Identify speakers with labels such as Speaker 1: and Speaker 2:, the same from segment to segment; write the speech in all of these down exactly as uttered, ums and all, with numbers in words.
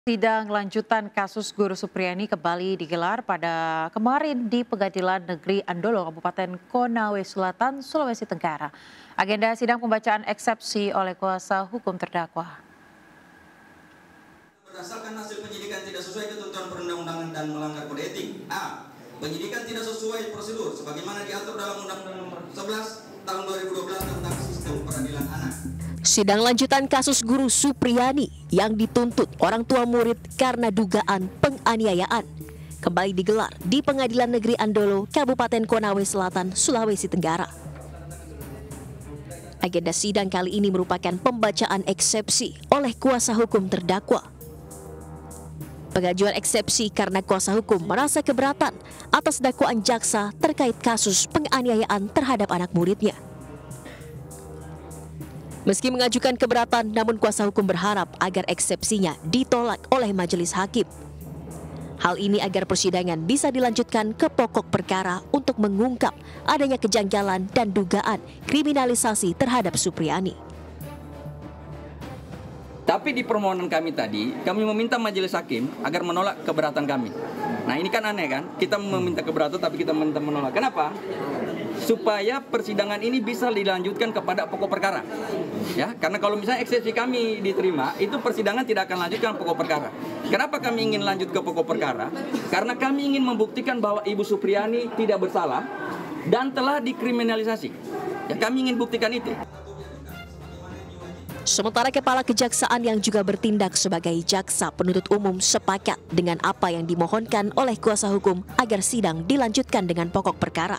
Speaker 1: Sidang lanjutan kasus Guru Supriyani kembali digelar pada kemarin di Pengadilan Negeri Andolo, Kabupaten Konawe Selatan, Sulawesi Tenggara. Agenda sidang pembacaan eksepsi oleh kuasa hukum terdakwa.
Speaker 2: Berdasarkan hasil penyidikan tidak sesuai ketentuan perundang-undangan dan melanggar kode etik. A. Penyidikan tidak sesuai prosedur sebagaimana diatur dalam Undang-Undang Nomor sebelas Tahun dua ribu dua belas tentang Sistem Peradilan Anak.
Speaker 3: Sidang lanjutan kasus Guru Supriyani yang dituntut orang tua murid karena dugaan penganiayaan kembali digelar di Pengadilan Negeri Andolo, Kabupaten Konawe Selatan, Sulawesi Tenggara. Agenda sidang kali ini merupakan pembacaan eksepsi oleh kuasa hukum terdakwa. Pengajuan eksepsi karena kuasa hukum merasa keberatan atas dakwaan jaksa terkait kasus penganiayaan terhadap anak muridnya. Meski mengajukan keberatan, namun kuasa hukum berharap agar eksepsinya ditolak oleh majelis hakim. Hal ini agar persidangan bisa dilanjutkan ke pokok perkara untuk mengungkap adanya kejanggalan dan dugaan kriminalisasi terhadap Supriyani.
Speaker 4: Tapi di permohonan kami tadi, kami meminta majelis hakim agar menolak keberatan kami. Nah ini kan aneh kan, kita meminta keberatan tapi kita meminta menolak. Kenapa? Supaya persidangan ini bisa dilanjutkan kepada pokok perkara. Ya, karena kalau misalnya eksepsi kami diterima, itu persidangan tidak akan lanjutkan pokok perkara. Kenapa kami ingin lanjut ke pokok perkara? Karena kami ingin membuktikan bahwa Ibu Supriyani tidak bersalah dan telah dikriminalisasi. Ya, kami ingin buktikan itu.
Speaker 3: Sementara Kepala Kejaksaan yang juga bertindak sebagai jaksa penuntut umum sepakat dengan apa yang dimohonkan oleh kuasa hukum agar sidang dilanjutkan dengan pokok perkara.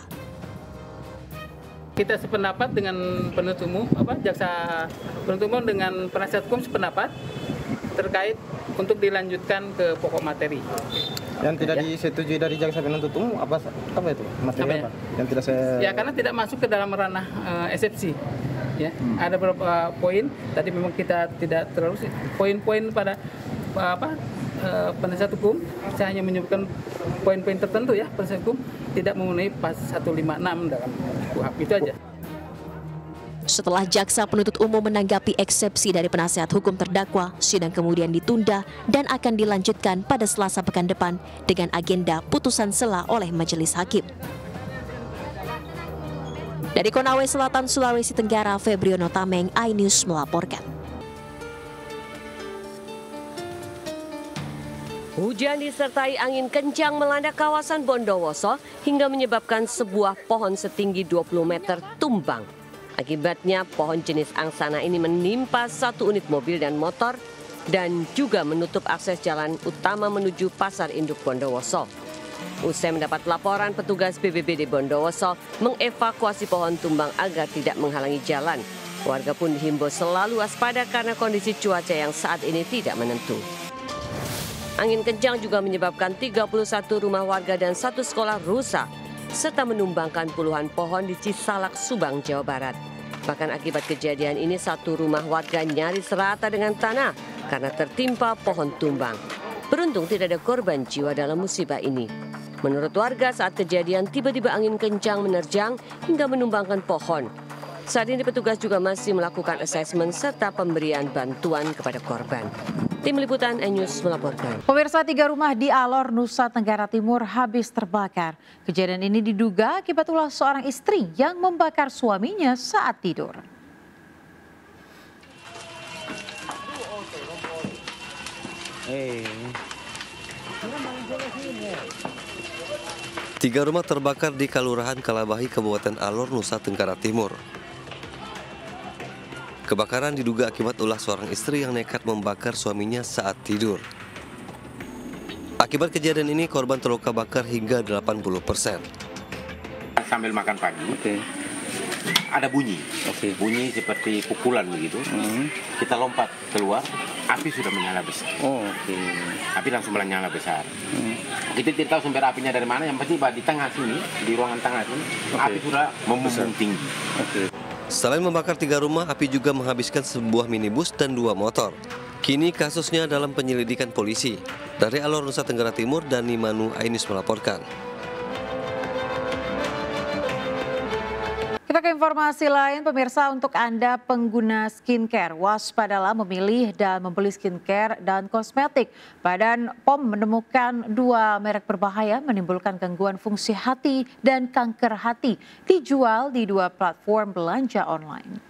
Speaker 5: Kita sependapat dengan penuntut umum, apa jaksa penuntut umum dengan penasihat hukum sependapat terkait untuk dilanjutkan ke pokok materi.
Speaker 6: Yang tidak
Speaker 5: ya.
Speaker 6: disetujui dari jaksa penuntut umum apa apa itu? Materi apa?
Speaker 5: apa?
Speaker 6: Ya? Yang tidak saya
Speaker 5: Ya karena tidak masuk ke dalam ranah uh, eksepsi. Ya, hmm. Ada beberapa poin tadi memang kita tidak terlalu poin-poin pada apa uh, penasihat hukum, saya hanya menyebutkan poin-poin tertentu ya penasihat hukum tidak memenuhi pas seratus lima puluh enam dalam K U H P itu aja.
Speaker 3: Setelah jaksa penuntut umum menanggapi eksepsi dari penasihat hukum terdakwa, sidang kemudian ditunda dan akan dilanjutkan pada Selasa pekan depan dengan agenda putusan sela oleh majelis hakim. Dari Konawe Selatan, Sulawesi Tenggara, Febriono Tameng, iNews melaporkan.
Speaker 7: Hujan disertai angin kencang melanda kawasan Bondowoso hingga menyebabkan sebuah pohon setinggi dua puluh meter tumbang. Akibatnya pohon jenis angsana ini menimpa satu unit mobil dan motor dan juga menutup akses jalan utama menuju Pasar Induk Bondowoso. Usai mendapat laporan, petugas B B B D Bondowoso mengevakuasi pohon tumbang agar tidak menghalangi jalan. Warga pun dihimbau selalu waspada karena kondisi cuaca yang saat ini tidak menentu. Angin kencang juga menyebabkan tiga puluh satu rumah warga dan satu sekolah rusak, serta menumbangkan puluhan pohon di Cisalak, Subang, Jawa Barat. Bahkan akibat kejadian ini, satu rumah warga nyaris rata dengan tanah karena tertimpa pohon tumbang. Beruntung tidak ada korban jiwa dalam musibah ini. Menurut warga, saat kejadian tiba-tiba angin kencang menerjang hingga menumbangkan pohon. Saat ini petugas juga masih melakukan asesmen serta pemberian bantuan kepada korban. Tim Liputan iNews melaporkan.
Speaker 1: Pemirsa, tiga rumah di Alor, Nusa Tenggara Timur habis terbakar. Kejadian ini diduga akibat ulah seorang istri yang membakar suaminya saat tidur.
Speaker 8: Hey.
Speaker 9: Tiga rumah terbakar di Kelurahan Kalabahi, Kabupaten Alor, Nusa Tenggara Timur. Kebakaran diduga akibat ulah seorang istri yang nekat membakar suaminya saat tidur. Akibat kejadian ini, korban terluka bakar hingga delapan puluh persen.
Speaker 8: Sambil makan pagi, okay. Ada bunyi, okay. Bunyi seperti pukulan begitu. Mm-hmm. Kita lompat keluar, api sudah menyala besar. Oh, okay. Api langsung menyala besar. Mm. Kita tidak tahu sumber apinya dari mana, yang pasti di tengah sini, di ruangan tengah sini, okay. Api sudah membumbung tinggi. Okay.
Speaker 9: Selain membakar tiga rumah, api juga menghabiskan sebuah minibus dan dua motor. Kini kasusnya dalam penyelidikan polisi. Dari Alor, Nusa Tenggara Timur, Dani Manu, iNews melaporkan.
Speaker 1: Kita ke informasi lain, pemirsa, untuk Anda pengguna skincare, waspadalah memilih dan membeli skincare dan kosmetik. Badan P O M menemukan dua merek berbahaya menimbulkan gangguan fungsi hati dan kanker hati, dijual di dua platform belanja online.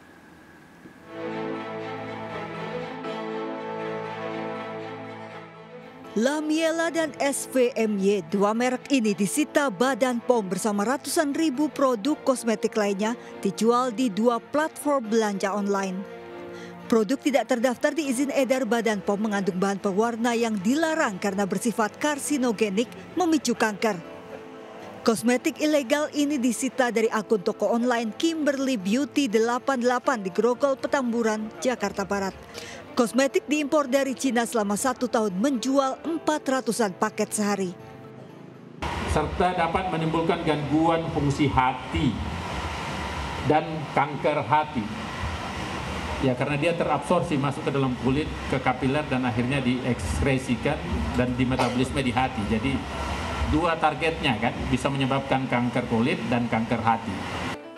Speaker 10: Lamiela dan S V M Y, dua merek ini disita Badan P O M bersama ratusan ribu produk kosmetik lainnya dijual di dua platform belanja online. Produk tidak terdaftar di izin edar Badan P O M mengandung bahan pewarna yang dilarang karena bersifat karsinogenik, memicu kanker. Kosmetik ilegal ini disita dari akun toko online Kimberly Beauty delapan puluh delapan di Grogol, Petamburan, Jakarta Barat. Kosmetik diimpor dari Cina selama satu tahun menjual empat ratusan paket sehari.
Speaker 11: Serta dapat menimbulkan gangguan fungsi hati dan kanker hati. Ya, karena dia terabsorpsi masuk ke dalam kulit, ke kapiler, dan akhirnya diekskresikan dan dimetabolisme di hati. Jadi dua targetnya kan, bisa menyebabkan kanker kulit dan kanker hati.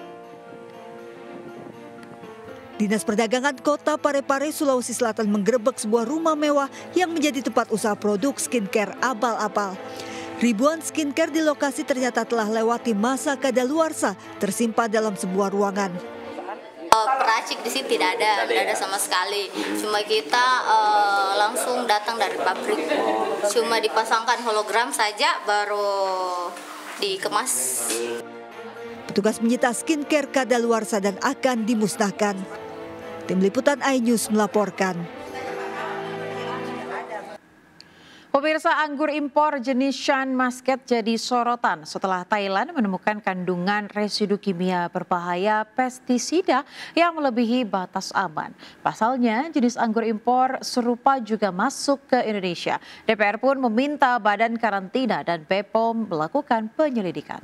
Speaker 10: Dinas Perdagangan Kota Parepare, Sulawesi Selatan menggerebek sebuah rumah mewah yang menjadi tempat usaha produk skincare abal-abal. Ribuan skincare di lokasi ternyata telah lewati masa kadaluarsa, tersimpan dalam sebuah ruangan.
Speaker 12: Peracik di sini tidak ada, tidak ada sama sekali. Cuma kita uh, langsung datang dari pabrik. Cuma dipasangkan hologram saja, baru dikemas.
Speaker 10: Petugas menyita skincare kadaluarsa dan akan dimusnahkan. Tim Liputan iNews melaporkan.
Speaker 1: Pemirsa, anggur impor jenis Shan Muscat jadi sorotan setelah Thailand menemukan kandungan residu kimia berbahaya pestisida yang melebihi batas aman. Pasalnya, jenis anggur impor serupa juga masuk ke Indonesia. D P R pun meminta Badan Karantina dan B P O M melakukan penyelidikan.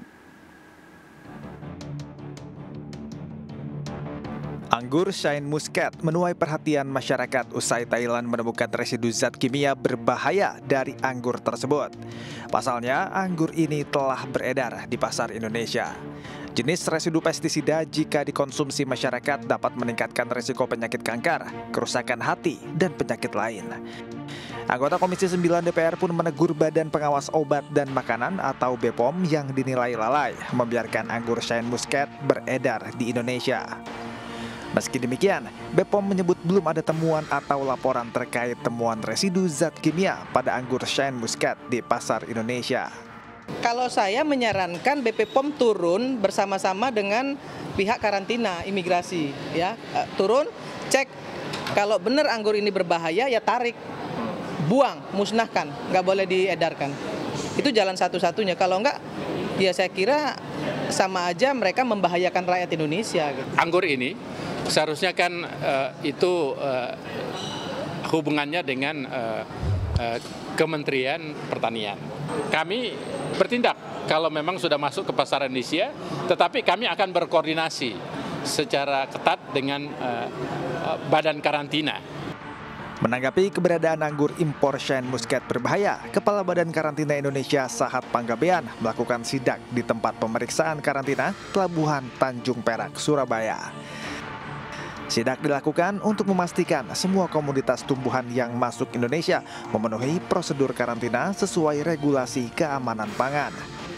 Speaker 13: Anggur Shine Muscat menuai perhatian masyarakat usai Thailand menemukan residu zat kimia berbahaya dari anggur tersebut. Pasalnya, anggur ini telah beredar di pasar Indonesia. Jenis residu pestisida jika dikonsumsi masyarakat dapat meningkatkan risiko penyakit kanker, kerusakan hati, dan penyakit lain. Anggota Komisi sembilan D P R pun menegur Badan Pengawas Obat dan Makanan atau B P O M yang dinilai lalai membiarkan anggur Shine Muscat beredar di Indonesia. Meski demikian, B P O M menyebut belum ada temuan atau laporan terkait temuan residu zat kimia pada anggur Shine Muscat di pasar Indonesia.
Speaker 14: Kalau saya menyarankan B P P O M turun bersama-sama dengan pihak karantina imigrasi, ya turun, cek kalau benar anggur ini berbahaya ya tarik, buang, musnahkan, nggak boleh diedarkan. Itu jalan satu-satunya. Kalau enggak, ya saya kira sama aja mereka membahayakan rakyat Indonesia.
Speaker 11: Anggur ini seharusnya kan uh, itu uh, hubungannya dengan uh, uh, Kementerian Pertanian. Kami bertindak kalau memang sudah masuk ke pasar Indonesia, tetapi kami akan berkoordinasi secara ketat dengan uh, uh, Badan Karantina.
Speaker 13: Menanggapi keberadaan anggur impor Shine Muscat berbahaya, Kepala Badan Karantina Indonesia Sahat Panggabean melakukan sidak di tempat pemeriksaan karantina Pelabuhan Tanjung Perak, Surabaya. Sidak dilakukan untuk memastikan semua komoditas tumbuhan yang masuk Indonesia memenuhi prosedur karantina sesuai regulasi keamanan pangan.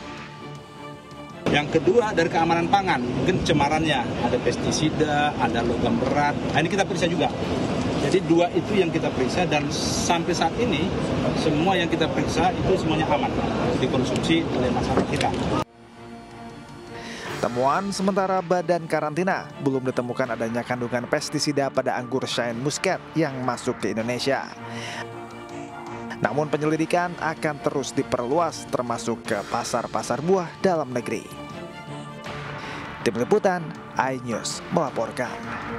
Speaker 15: Yang kedua dari keamanan pangan, mungkin cemarannya, ada pestisida, ada logam berat, nah, ini kita periksa juga. Jadi dua itu yang kita periksa dan sampai saat ini semua yang kita periksa itu semuanya aman dikonsumsi oleh masyarakat kita.
Speaker 13: Temuan sementara Badan Karantina belum ditemukan adanya kandungan pestisida pada anggur Shine Muscat yang masuk ke Indonesia. Namun penyelidikan akan terus diperluas termasuk ke pasar-pasar buah dalam negeri. Tim Liputan iNews melaporkan.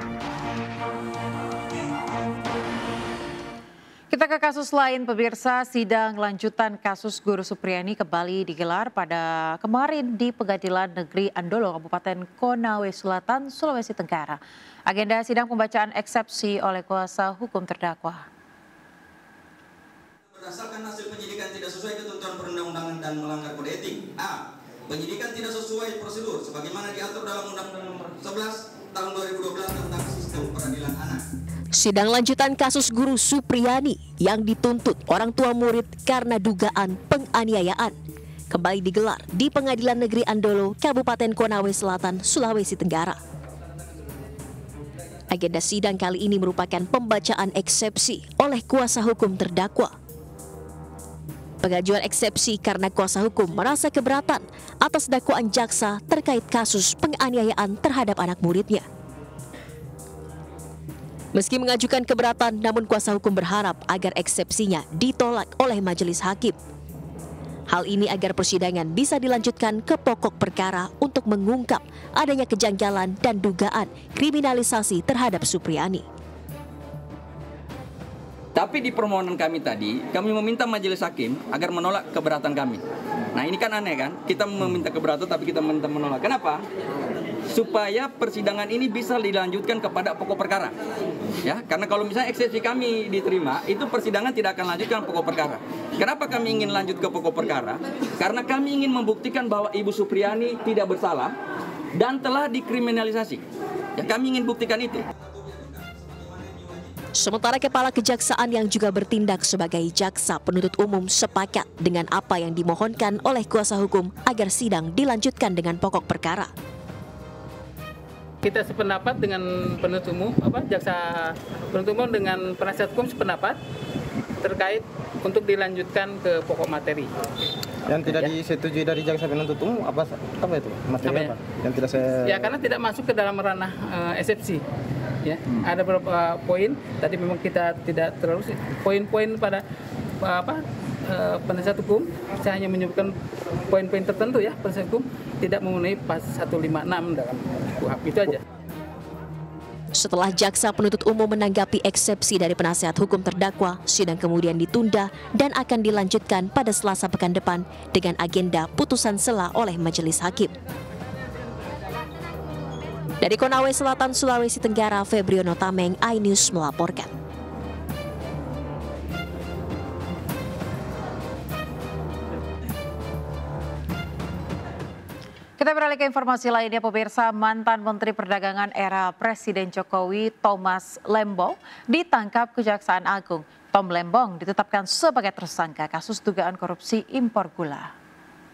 Speaker 1: Kita ke kasus lain, pemirsa. Sidang lanjutan kasus Guru Supriyani kembali digelar pada kemarin di Pengadilan Negeri Andolo, Kabupaten Konawe Selatan, Sulawesi Tenggara. Agenda sidang pembacaan eksepsi oleh kuasa hukum terdakwa.
Speaker 2: Berdasarkan hasil penyidikan tidak sesuai ketentuan perundang-undangan dan melanggar kode etik. A. penyidikan tidak sesuai prosedur sebagaimana diatur dalam Undang-Undang Nomor sebelas Tahun dua ribu dua belas tentang Sistem Peradilan Anak.
Speaker 3: Sidang lanjutan kasus guru Supriyani yang dituntut orang tua murid karena dugaan penganiayaan kembali digelar di Pengadilan Negeri Andolo, Kabupaten Konawe Selatan, Sulawesi Tenggara. Agenda sidang kali ini merupakan pembacaan eksepsi oleh kuasa hukum terdakwa. Pengajuan eksepsi karena kuasa hukum merasa keberatan atas dakwaan jaksa terkait kasus penganiayaan terhadap anak muridnya. Meski mengajukan keberatan, namun kuasa hukum berharap agar eksepsinya ditolak oleh majelis hakim. Hal ini agar persidangan bisa dilanjutkan ke pokok perkara untuk mengungkap adanya kejanggalan dan dugaan kriminalisasi terhadap Supriyani.
Speaker 4: Tapi di permohonan kami tadi, kami meminta majelis hakim agar menolak keberatan kami. Nah ini kan aneh kan, kita meminta keberatan tapi kita meminta menolak. Kenapa? Supaya persidangan ini bisa dilanjutkan kepada pokok perkara. Ya, karena kalau misalnya eksepsi kami diterima, itu persidangan tidak akan lanjutkan pokok perkara. Kenapa kami ingin lanjut ke pokok perkara? Karena kami ingin membuktikan bahwa Ibu Supriyani tidak bersalah dan telah dikriminalisasi. Ya, kami ingin buktikan itu.
Speaker 3: Sementara Kepala Kejaksaan yang juga bertindak sebagai jaksa penuntut umum sepakat dengan apa yang dimohonkan oleh kuasa hukum agar sidang dilanjutkan dengan pokok perkara.
Speaker 5: Kita sependapat dengan penuntut umum, apa jaksa penuntut umum dengan penasihat hukum sependapat terkait untuk dilanjutkan ke pokok materi.
Speaker 6: Yang tidak
Speaker 5: ya.
Speaker 6: disetujui dari jaksa penuntut umum apa apa itu? Materi apa? Yang tidak saya
Speaker 5: Ya karena tidak masuk ke dalam ranah uh, eksepsi. Ya, hmm. Ada beberapa poin tadi memang kita tidak terlalu poin-poin pada apa uh, penasihat hukum, saya hanya menyebutkan poin-poin tertentu ya, penasihat hukum tidak memenuhi pas seratus lima puluh enam dalam K U H P, itu aja.
Speaker 3: Setelah jaksa penuntut umum menanggapi eksepsi dari penasihat hukum terdakwa, sidang kemudian ditunda dan akan dilanjutkan pada Selasa pekan depan dengan agenda putusan sela oleh majelis hakim. Dari Konawe Selatan, Sulawesi Tenggara, Febriono Tameng, iNews melaporkan.
Speaker 1: Kita beralih ke informasi lainnya, pemirsa. Mantan Menteri Perdagangan era Presiden Jokowi, Thomas Lembong, ditangkap Kejaksaan Agung. Tom Lembong ditetapkan sebagai tersangka kasus dugaan korupsi impor gula.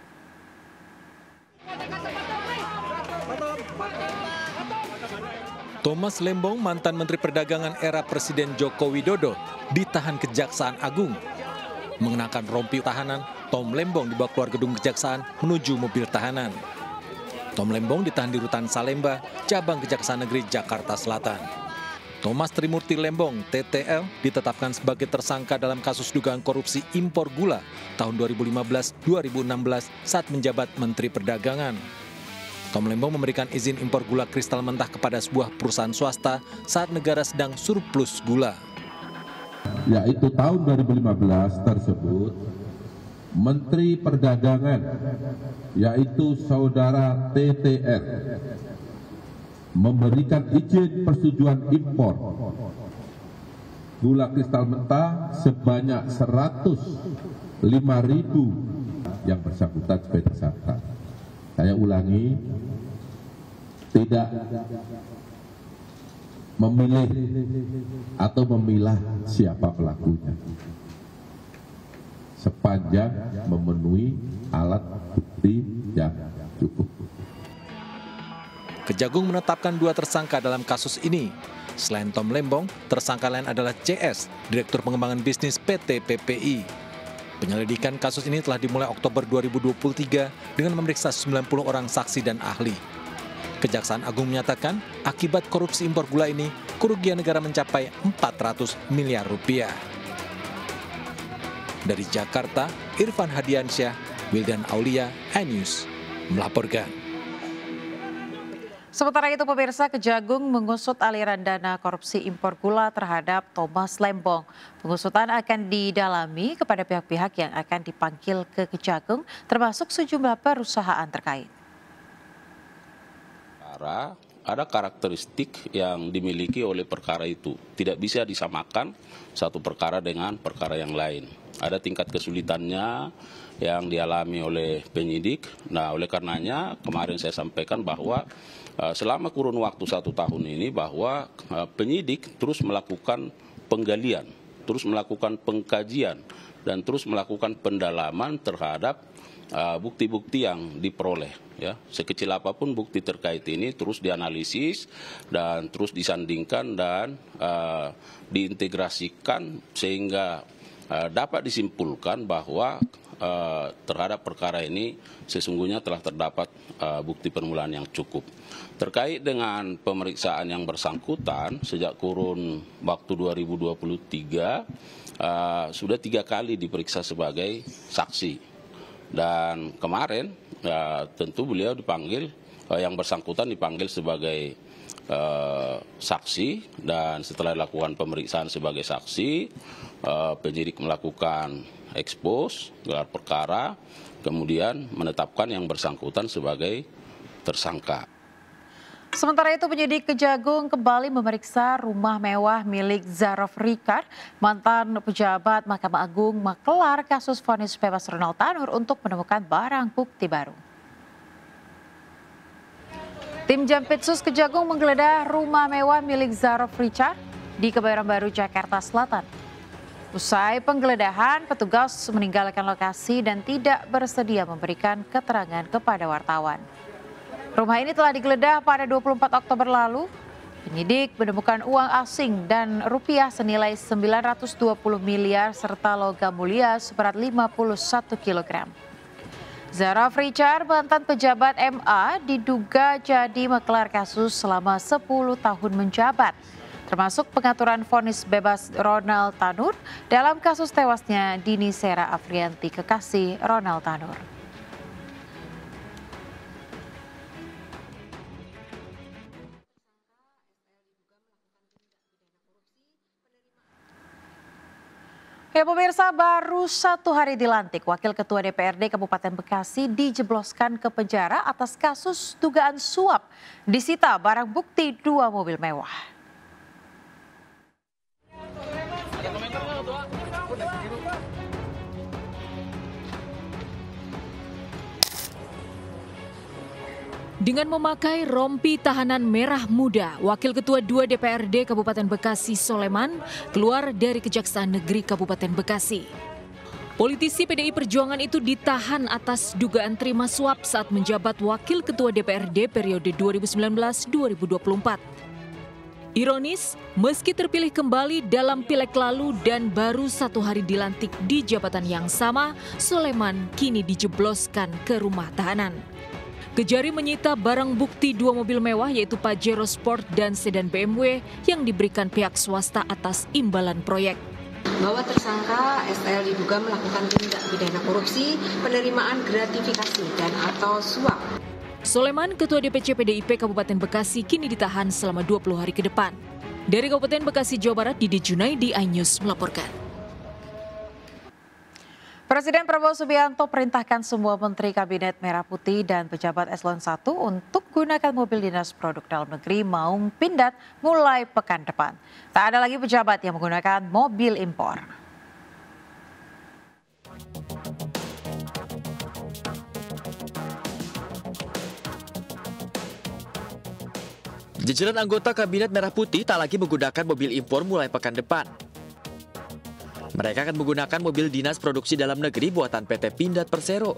Speaker 16: Thomas Lembong, mantan Menteri Perdagangan era Presiden Joko Widodo, ditahan Kejaksaan Agung. Mengenakan rompi tahanan, Tom Lembong dibawa keluar gedung Kejaksaan menuju mobil tahanan. Tom Lembong ditahan di Rutan Salemba, cabang Kejaksaan Negeri Jakarta Selatan. Thomas Trimurti Lembong, T T L, ditetapkan sebagai tersangka dalam kasus dugaan korupsi impor gula tahun dua ribu lima belas dua ribu enam belas saat menjabat Menteri Perdagangan. Tom Lembong memberikan izin impor gula kristal mentah kepada sebuah perusahaan swasta saat negara sedang surplus gula.
Speaker 17: Yaitu tahun dua ribu lima belas tersebut, Menteri Perdagangan, yaitu Saudara T T R, memberikan izin persetujuan impor gula kristal mentah sebanyak seratus lima ribu yang bersangkutan sebagai tersangka. Saya ulangi, tidak memilih atau memilah siapa pelakunya, sepanjang memenuhi alat bukti yang cukup.
Speaker 16: Kejagung menetapkan dua tersangka dalam kasus ini. Selain Tom Lembong, tersangka lain adalah C S, Direktur Pengembangan Bisnis P T P P I. Penyelidikan kasus ini telah dimulai Oktober dua ribu dua puluh tiga dengan memeriksa sembilan puluh orang saksi dan ahli. Kejaksaan Agung menyatakan akibat korupsi impor gula ini, kerugian negara mencapai empat ratus miliar rupiah. Dari Jakarta, Irfan Hadiansyah, Wildan Aulia, iNews melaporkan.
Speaker 1: Sementara itu, pemirsa, Kejagung mengusut aliran dana korupsi impor gula terhadap Thomas Lembong. Pengusutan akan didalami kepada pihak-pihak yang akan dipanggil ke Kejagung, termasuk sejumlah perusahaan terkait.
Speaker 18: Ada karakteristik yang dimiliki oleh perkara itu. Tidak bisa disamakan satu perkara dengan perkara yang lain.
Speaker 19: ada tingkat kesulitannya yang dialami oleh penyidik. Nah, oleh karenanya kemarin saya sampaikan bahwa uh, selama kurun waktu satu tahun ini bahwa uh, penyidik terus melakukan penggalian, terus melakukan pengkajian, dan terus melakukan pendalaman terhadap bukti-bukti uh, yang diperoleh. Ya, sekecil apapun bukti terkait ini terus dianalisis dan terus disandingkan dan uh, diintegrasikan sehingga uh, dapat disimpulkan bahwa uh, terhadap perkara ini sesungguhnya telah terdapat uh, bukti permulaan yang cukup. Terkait dengan pemeriksaan yang bersangkutan sejak kurun waktu dua ribu dua puluh tiga uh, sudah tiga kali diperiksa sebagai saksi. Dan kemarin ya, tentu beliau dipanggil, uh, yang bersangkutan dipanggil sebagai uh, saksi, dan setelah dilakukan pemeriksaan sebagai saksi, uh, penyidik melakukan ekspos gelar perkara, kemudian menetapkan yang bersangkutan sebagai tersangka.
Speaker 1: Sementara itu penyidik Kejagung kembali memeriksa rumah mewah milik Zarof Ricard, mantan pejabat Mahkamah Agung Makelar kasus vonis bebas Ronald Tanur untuk menemukan barang bukti baru. Tim Jampitsus Kejagung menggeledah rumah mewah milik Zarof Ricard di Kebayoran Baru, Jakarta Selatan. Usai penggeledahan, petugas meninggalkan lokasi dan tidak bersedia memberikan keterangan kepada wartawan. Rumah ini telah digeledah pada dua puluh empat Oktober lalu. Penyidik menemukan uang asing dan rupiah senilai sembilan ratus dua puluh miliar serta logam mulia seberat lima puluh satu kilogram. Zarof Ricard, mantan pejabat M A, diduga jadi maklar kasus selama sepuluh tahun menjabat, termasuk pengaturan vonis bebas Ronald Tanur dalam kasus tewasnya Dini Sera Afrianti, kekasih Ronald Tanur. Ya pemirsa, baru satu hari dilantik, Wakil Ketua D P R D Kabupaten Bekasi dijebloskan ke penjara atas kasus dugaan suap. Disita barang bukti dua mobil mewah. Dengan memakai rompi tahanan merah muda, Wakil Ketua dua D P R D Kabupaten Bekasi Soleman keluar dari Kejaksaan Negeri Kabupaten Bekasi. Politisi P D I Perjuangan itu ditahan atas dugaan terima suap saat menjabat Wakil Ketua D P R D periode dua ribu sembilan belas sampai dua ribu dua puluh empat. Ironis, meski terpilih kembali dalam pileg lalu dan baru satu hari dilantik di jabatan yang sama, Soleman kini dijebloskan ke rumah tahanan. Kejari menyita barang bukti dua mobil mewah yaitu Pajero Sport dan sedan B M W yang diberikan pihak swasta atas imbalan proyek.
Speaker 20: Bahwa tersangka S L diduga melakukan tindak pidana korupsi, penerimaan gratifikasi dan atau suap.
Speaker 1: Soleman, Ketua D P C P D I P Kabupaten Bekasi, kini ditahan selama dua puluh hari ke depan. Dari Kabupaten Bekasi, Jawa Barat, Didi Junaidi, iNews melaporkan. Presiden Prabowo Subianto perintahkan semua Menteri Kabinet Merah Putih dan pejabat Eselon satu untuk gunakan mobil dinas produk dalam negeri Maung Pindad mulai pekan depan. Tak ada lagi pejabat yang menggunakan mobil impor.
Speaker 21: Jajaran anggota Kabinet Merah Putih tak lagi menggunakan mobil impor mulai pekan depan. Mereka akan menggunakan mobil dinas produksi dalam negeri buatan P T Pindad Persero.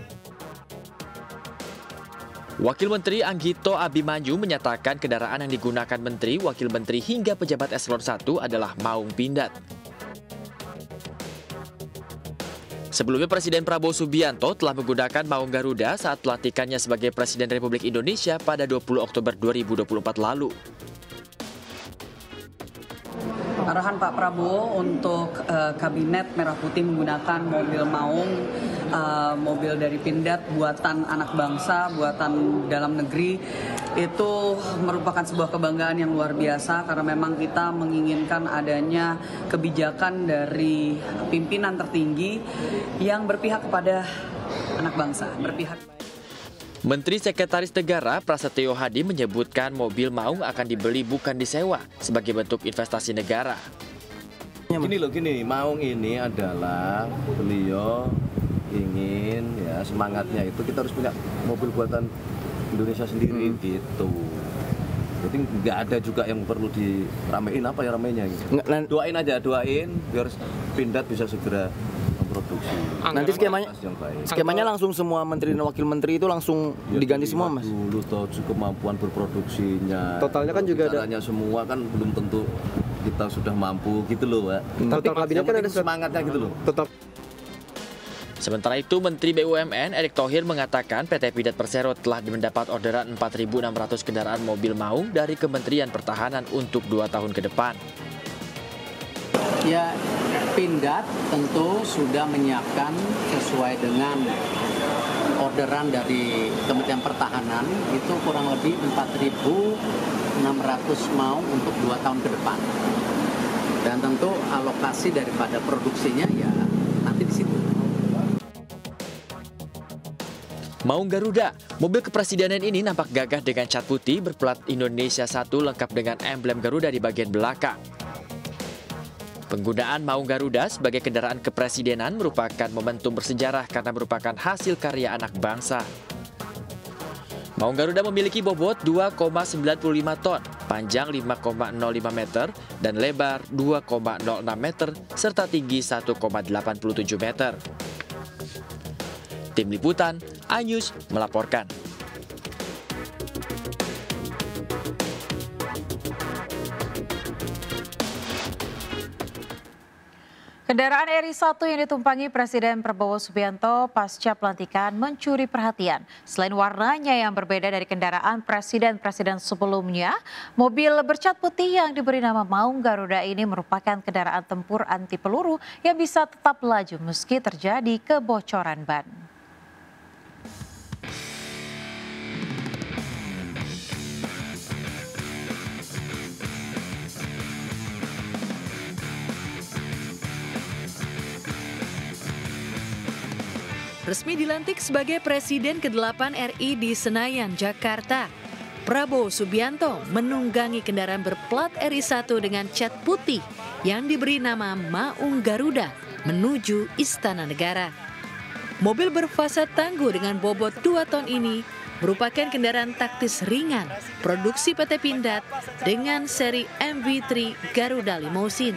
Speaker 21: Wakil Menteri Anggito Abimanyu menyatakan kendaraan yang digunakan Menteri, Wakil Menteri hingga pejabat Eselon satu adalah Maung Pindad. Sebelumnya Presiden Prabowo Subianto telah menggunakan Maung Garuda saat pelantikannya sebagai Presiden Republik Indonesia pada dua puluh Oktober dua ribu dua puluh empat lalu.
Speaker 22: Arahan Pak Prabowo untuk uh, Kabinet Merah Putih menggunakan mobil Maung, uh, mobil dari Pindad buatan anak bangsa, buatan dalam negeri, itu merupakan sebuah kebanggaan yang luar biasa karena memang kita menginginkan adanya kebijakan dari pimpinan tertinggi yang berpihak kepada anak bangsa, berpihak.
Speaker 21: Menteri Sekretaris Negara Prasetyo Hadi menyebutkan mobil Maung akan dibeli bukan disewa sebagai bentuk investasi negara.
Speaker 7: Gini loh, gini, Maung ini adalah beliau ingin ya semangatnya itu kita harus punya mobil buatan Indonesia sendiri hmm. gitu. Jadi nggak ada juga yang perlu diramein apa ya ramenya gitu. Doain aja, doain biar Pindad bisa segera memproduksi.
Speaker 8: Nanti skemanya, skemanya langsung semua menteri dan wakil menteri itu langsung ya, diganti semua, Mas.
Speaker 7: Dulu toh kemampuan berproduksinya.
Speaker 8: Totalnya kan juga ada.
Speaker 7: Semua kan belum tentu kita sudah mampu gitu loh, Pak.
Speaker 8: Total kabinet kan ada
Speaker 7: semangatnya gitu loh.
Speaker 8: Total.
Speaker 21: Sementara itu, Menteri B U M N Erick Thohir mengatakan P T Pindad Persero telah mendapat orderan empat ribu enam ratus kendaraan mobil Maung dari Kementerian Pertahanan untuk dua tahun ke depan.
Speaker 23: Ya, Pindad tentu sudah menyiapkan sesuai dengan orderan dari Kementerian Pertahanan itu kurang lebih empat ribu enam ratus Maung untuk dua tahun ke depan. Dan tentu alokasi daripada produksinya ya nanti di situ.
Speaker 21: Maung Garuda, mobil kepresidenan ini nampak gagah dengan cat putih berplat Indonesia satu lengkap dengan emblem Garuda di bagian belakang. Penggunaan Maung Garuda sebagai kendaraan kepresidenan merupakan momentum bersejarah karena merupakan hasil karya anak bangsa. Maung Garuda memiliki bobot dua koma sembilan lima ton, panjang lima koma nol lima meter, dan lebar dua koma nol enam meter, serta tinggi satu koma delapan tujuh meter. Tim Liputan, iNews melaporkan.
Speaker 1: Kendaraan R I satu yang ditumpangi Presiden Prabowo Subianto pasca pelantikan mencuri perhatian. Selain warnanya yang berbeda dari kendaraan presiden-presiden sebelumnya, mobil bercat putih yang diberi nama Maung Garuda ini merupakan kendaraan tempur anti peluru yang bisa tetap laju meski terjadi kebocoran ban.
Speaker 24: Resmi dilantik sebagai Presiden kedelapan R I di Senayan, Jakarta. Prabowo Subianto menunggangi kendaraan berplat R I satu dengan cat putih yang diberi nama Maung Garuda menuju Istana Negara. Mobil berfasad tangguh dengan bobot dua ton ini merupakan kendaraan taktis ringan produksi P T Pindad dengan seri M V tiga Garuda Limousine.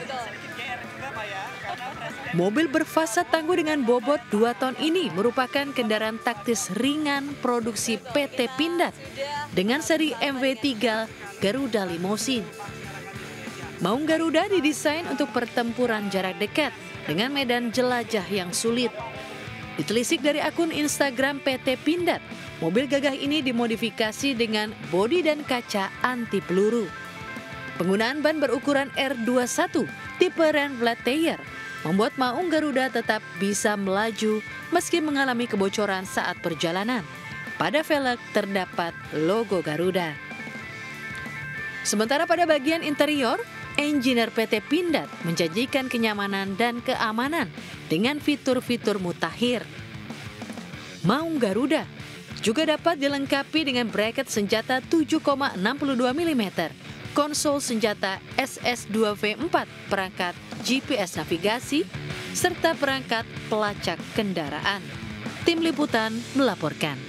Speaker 24: Mobil berfasad tangguh dengan bobot dua ton ini merupakan kendaraan taktis ringan produksi P T Pindad dengan seri M V tiga Garuda Limousine. Maung Garuda didesain untuk pertempuran jarak dekat dengan medan jelajah yang sulit. Ditelisik dari akun Instagram P T Pindad, mobil gagah ini dimodifikasi dengan bodi dan kaca anti peluru. Penggunaan ban berukuran R dua puluh satu tipe Ren Flat Tire membuat Maung Garuda tetap bisa melaju meski mengalami kebocoran saat perjalanan. Pada velg terdapat logo Garuda. Sementara pada bagian interior, engineer P T Pindad menjanjikan kenyamanan dan keamanan dengan fitur-fitur mutakhir. Maung Garuda juga dapat dilengkapi dengan bracket senjata tujuh koma enam dua milimeter, konsol senjata S S dua V empat, perangkat G P S navigasi, serta perangkat pelacak kendaraan. Tim Liputan melaporkan.